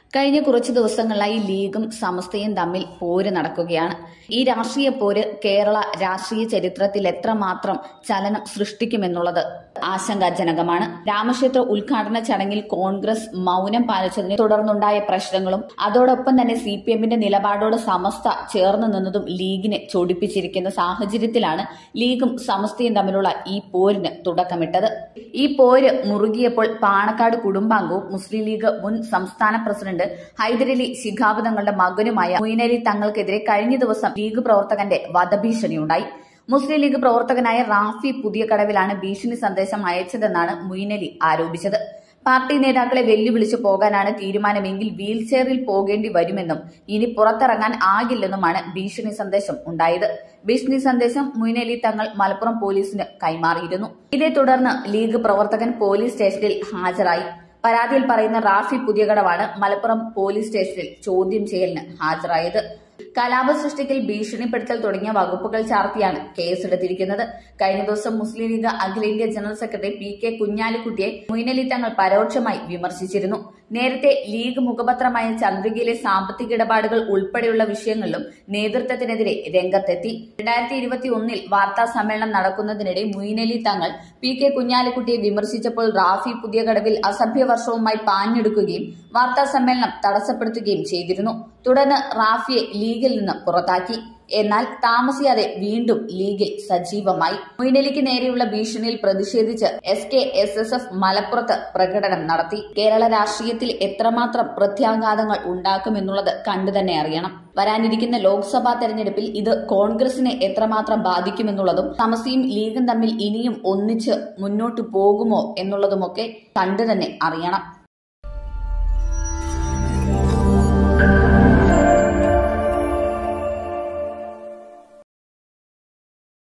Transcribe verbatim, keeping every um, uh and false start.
കഴിഞ്ഞ കുറച്ചു ദിവസങ്ങളായി ലീഗും സമസ്തയും തമ്മിൽ പോര് നടക്കുകയാണ്. ഈ രാഷ്ട്രീയ പോര് കേരള രാഷ്ട്രീയ ചരിത്രത്തിൽ എത്രമാത്രം ചലനം സൃഷ്ടിക്കുമെന്നുള്ളത് ആശങ്കാജനകമാണ്. രാമക്ഷേത്ര ഉദ്ഘാടന ചടങ്ങിൽ കോൺഗ്രസ് മൌനം പാലിച്ചതിനെ തുടർന്നുണ്ടായ പ്രശ്നങ്ങളും അതോടൊപ്പം തന്നെ സി പി എമ്മിന്റെ നിലപാടോട് സമസ്ത ചേർന്ന് നിന്നതും ലീഗിനെ ചൊടിപ്പിച്ചിരിക്കുന്ന സാഹചര്യത്തിലാണ് ലീഗും സമസ്തയും തമ്മിലുള്ള ഈ പോരിന് തുടക്കമിട്ടത്. ഈ പോര് മുറുകിയപ്പോൾ പാണക്കാട് കുടുംബാംഗവും മുസ്ലിം ലീഗ് മുൻ സംസ്ഥാന പ്രസിഡന്റ് ഹൈദരലി ശിഹാബ് തങ്ങളുടെ മകനുമായ മൊയ്നലി തങ്ങൾക്കെതിരെ കഴിഞ്ഞ ദിവസം ലീഗ് പ്രവർത്തകന്റെ വധഭീഷണിയുണ്ടായി. മുസ്ലിം ലീഗ് പ്രവർത്തകനായ റാഫി പുതിയകടവിലാണ് ഭീഷണി സന്ദേശം അയച്ചതെന്നാണ് മൊയ്നലി ആരോപിച്ചത്. പാർട്ടി നേതാക്കളെ വെല്ലുവിളിച്ചു പോകാനാണ് തീരുമാനമെങ്കിൽ വീൽചെയറിൽ പോകേണ്ടി വരുമെന്നും ഇനി പുറത്തിറങ്ങാൻ ആകില്ലെന്നുമാണ് ഭീഷണി സന്ദേശം ഉണ്ടായത്. ഭീഷണി സന്ദേശം മൊയ്നലി തങ്ങൾ മലപ്പുറം പോലീസിന് കൈമാറിയിരുന്നു. ഇതേ തുടർന്ന് ലീഗ് പ്രവർത്തകൻ പോലീസ് സ്റ്റേഷനിൽ ഹാജരായി. പരാതിയിൽ പറയുന്ന റാഫി പുതിയകടവാണ് മലപ്പുറം പോലീസ് സ്റ്റേഷനിൽ ചോദ്യം ചെയ്യലിന് ഹാജരായത്. കലാപ സൃഷ്ടിക്കൽ, ഭീഷണിപ്പെടുത്തൽ തുടങ്ങിയ വകുപ്പുകൾ ചാർത്തിയാണ് കേസെടുത്തിരിക്കുന്നത്. കഴിഞ്ഞ ദിവസം മുസ്ലിം ലീഗ് അഖിലേന്ത്യാ ജനറൽ സെക്രട്ടറി പി കെ കുഞ്ഞാലിക്കുട്ടിയെ മൊയ്നലി തങ്ങൾ പരോക്ഷമായി വിമർശിച്ചിരുന്നു. നേരത്തെ ലീഗ് മുഖപത്രമായ ചന്ദ്രികയിലെ സാമ്പത്തിക ഇടപാടുകൾ ഉൾപ്പെടെയുള്ള വിഷയങ്ങളിലും നേതൃത്വത്തിനെതിരെ രംഗത്തെത്തി. രണ്ടായിരത്തി ഇരുപത്തി ഒന്നിൽ വാർത്താ സമ്മേളനം നടക്കുന്നതിനിടെ മൊയ്നലി തങ്ങൾ പി കെ കുഞ്ഞാലിക്കുട്ടിയെ വിമർശിച്ചപ്പോൾ റാഫി പുതിയകടവിൽ അസഭ്യവർഷവുമായി പാഞ്ഞെടുക്കുകയും വാർത്താ സമ്മേളനം തടസ്സപ്പെടുത്തുകയും ചെയ്തിരുന്നു. തുടർന്ന് റാഫിയെ ലീഗിൽ നിന്ന് പുറത്താക്കി. എന്നാൽ താമസിയാതെ വീണ്ടും ലീഗിൽ സജീവമായി. മൊയ്നലിക്ക് നേരെയുള്ള ഭീഷണിയിൽ പ്രതിഷേധിച്ച് S K S S F മലപ്പുറത്ത് പ്രകടനം നടത്തി. കേരള രാഷ്ട്രീയത്തിൽ എത്രമാത്രം പ്രത്യാഘാതങ്ങൾ ഉണ്ടാക്കുമെന്നുള്ളത് കണ്ടുതന്നെ അറിയണം. വരാനിരിക്കുന്ന ലോക്സഭാ തെരഞ്ഞെടുപ്പിൽ ഇത് കോൺഗ്രസിനെ എത്രമാത്രം ബാധിക്കുമെന്നുള്ളതും സമസ്തയും ലീഗും തമ്മിൽ ഇനിയും ഒന്നിച്ച് മുന്നോട്ടു പോകുമോ എന്നുള്ളതുമൊക്കെ കണ്ടുതന്നെ അറിയണം.